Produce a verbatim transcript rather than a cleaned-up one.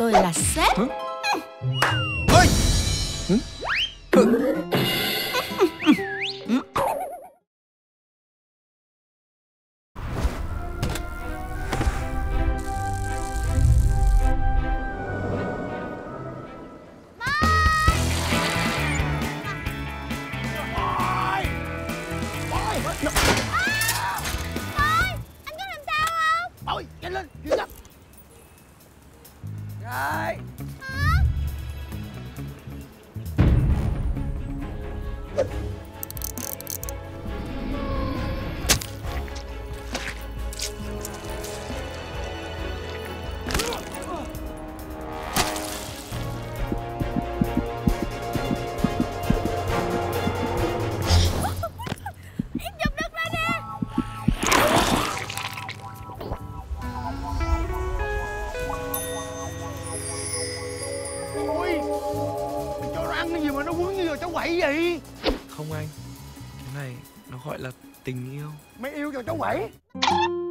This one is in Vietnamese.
tôi là sếp. Hả? Ôi! Ôi, nhanh lên, chuyển gấp. Rồi. Em giật đứt ra nè. Ôi, mày cho nó ăn cái gì mà nó quấn như là cháu quậy vậy? Không anh, cái này nó gọi là tình yêu. Mày yêu cho cháu quậy?